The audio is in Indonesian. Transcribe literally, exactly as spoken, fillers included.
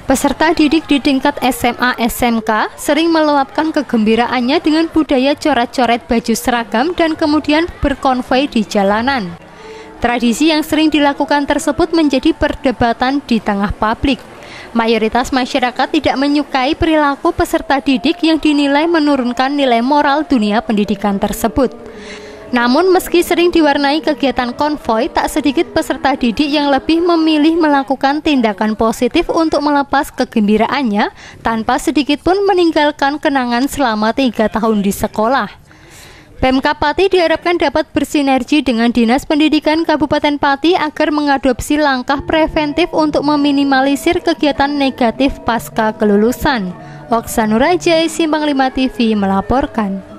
Peserta didik di tingkat S M A S M K sering meluapkan kegembiraannya dengan budaya coret-coret baju seragam dan kemudian berkonvoi di jalanan. Tradisi yang sering dilakukan tersebut menjadi perdebatan di tengah publik. Mayoritas masyarakat tidak menyukai perilaku peserta didik yang dinilai menurunkan nilai moral dunia pendidikan tersebut. Namun meski sering diwarnai kegiatan konvoi, tak sedikit peserta didik yang lebih memilih melakukan tindakan positif untuk melepas kegembiraannya tanpa sedikit pun meninggalkan kenangan selama tiga tahun di sekolah. Pemkab Pati diharapkan dapat bersinergi dengan Dinas Pendidikan Kabupaten Pati agar mengadopsi langkah preventif untuk meminimalisir kegiatan negatif pasca kelulusan. Oksanurajai, Simpang lima T V melaporkan.